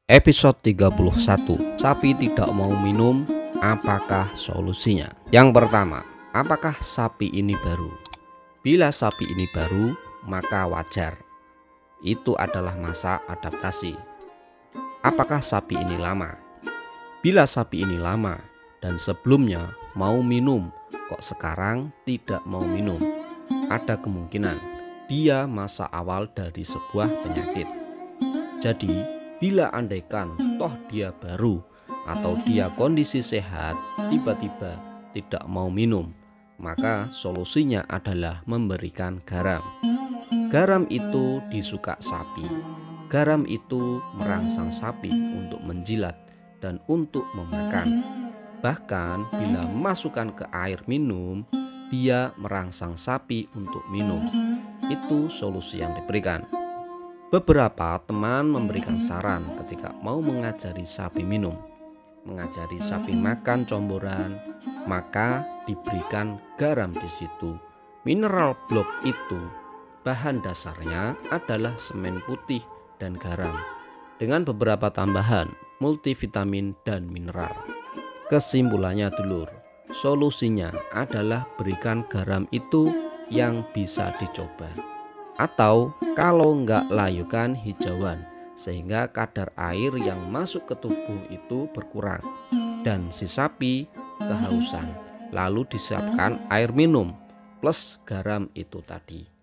Episode 31. Sapi tidak mau minum, apakah solusinya? Yang pertama, apakah sapi ini baru? Bila sapi ini baru, maka wajar. Itu adalah masa adaptasi. Apakah sapi ini lama? Bila sapi ini lama dan sebelumnya mau minum, kok sekarang tidak mau minum, ada kemungkinan dia masa awal dari sebuah penyakit. Jadi, bila andaikan toh dia baru atau dia kondisi sehat, tiba-tiba tidak mau minum, maka solusinya adalah memberikan garam. Garam itu disuka sapi. Garam itu merangsang sapi untuk menjilat dan untuk memakan. Bahkan bila masukkan ke air minum, dia merangsang sapi untuk minum. Itu solusi yang diberikan. Beberapa teman memberikan saran ketika mau mengajari sapi minum, mengajari sapi makan comboran, maka diberikan garam di situ. Mineral blok itu bahan dasarnya adalah semen putih dan garam dengan beberapa tambahan multivitamin dan mineral. Kesimpulannya dulur, solusinya adalah berikan garam itu yang bisa dicoba. Atau kalau enggak, layukan hijauan sehingga kadar air yang masuk ke tubuh itu berkurang dan si sapi kehausan. Lalu disiapkan air minum plus garam itu tadi.